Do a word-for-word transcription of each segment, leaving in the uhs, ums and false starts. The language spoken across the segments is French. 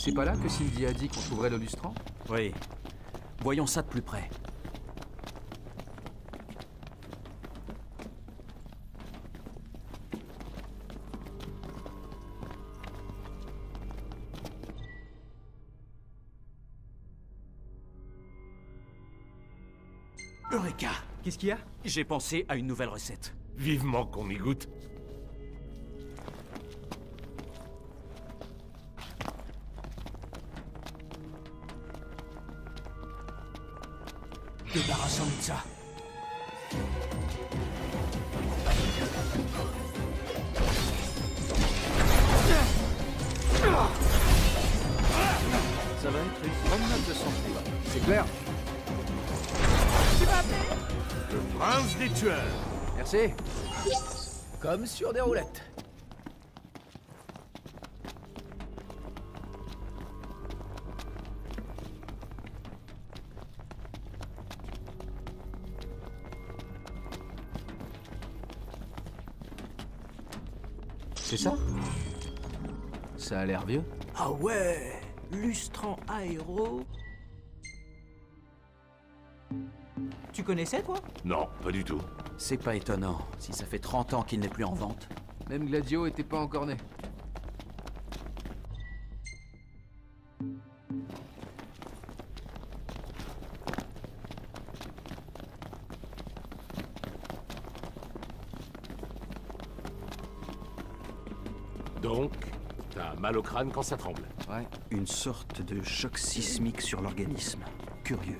C'est pas là que Cindy a dit qu'on trouverait le lustrant? Oui. Voyons ça de plus près. Eureka! Qu'est-ce qu'il y a? J'ai pensé à une nouvelle recette. Vivement qu'on y goûte. Débarrassons-nous de ça. Ça va être une promenade de santé. C'est clair? Le prince des tueurs. Merci. Comme sur des roulettes. C'est ça? Ça a l'air vieux. Ah ouais! Lustrant aéro. Tu connaissais, toi? Non, pas du tout. C'est pas étonnant, si ça fait trente ans qu'il n'est plus en vente. Même Gladio était pas encore né. Donc, t'as mal au crâne quand ça tremble. Ouais. Une sorte de choc sismique sur l'organisme. Curieux.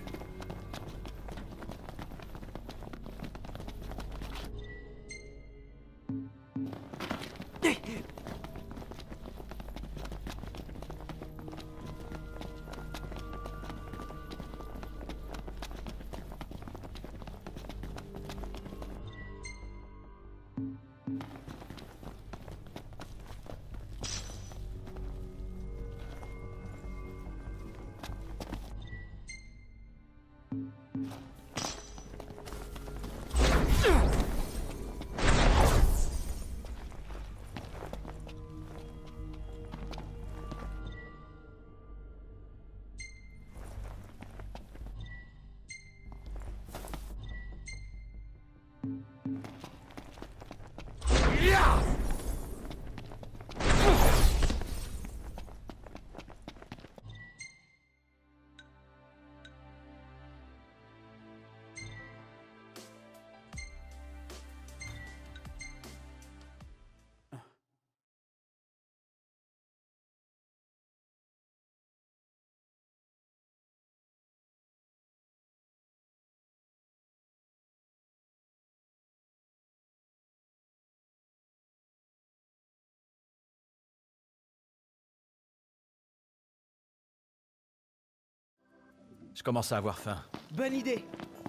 Je commence à avoir faim. Bonne idée.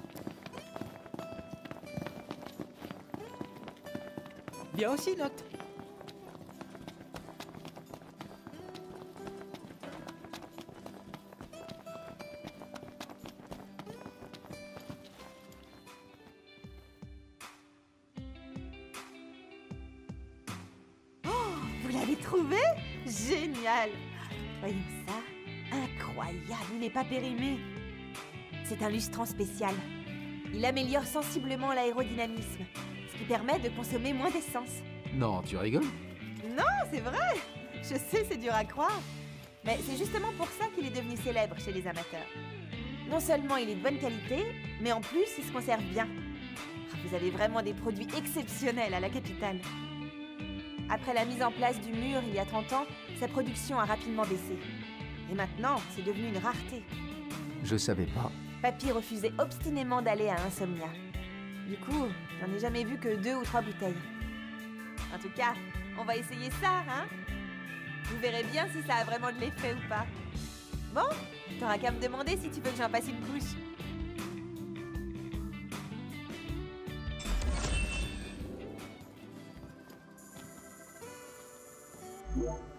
Viens aussi, Note. Vous l'avez trouvé? Génial! Voyons ça. Incroyable, il n'est pas périmé. C'est un lustrant spécial. Il améliore sensiblement l'aérodynamisme, ce qui permet de consommer moins d'essence. Non, tu rigoles? Non, c'est vrai! Je sais, c'est dur à croire. Mais c'est justement pour ça qu'il est devenu célèbre chez les amateurs. Non seulement il est de bonne qualité, mais en plus il se conserve bien. Vous avez vraiment des produits exceptionnels à la capitale. Après la mise en place du mur il y a trente ans, sa production a rapidement baissé. Et maintenant, c'est devenu une rareté. Je savais pas. Papy refusait obstinément d'aller à Insomnia. Du coup, j'en ai jamais vu que deux ou trois bouteilles. En tout cas, on va essayer ça, hein? Vous verrez bien si ça a vraiment de l'effet ou pas. Bon, t'auras qu'à me demander si tu veux que j'en passe une couche. Yeah.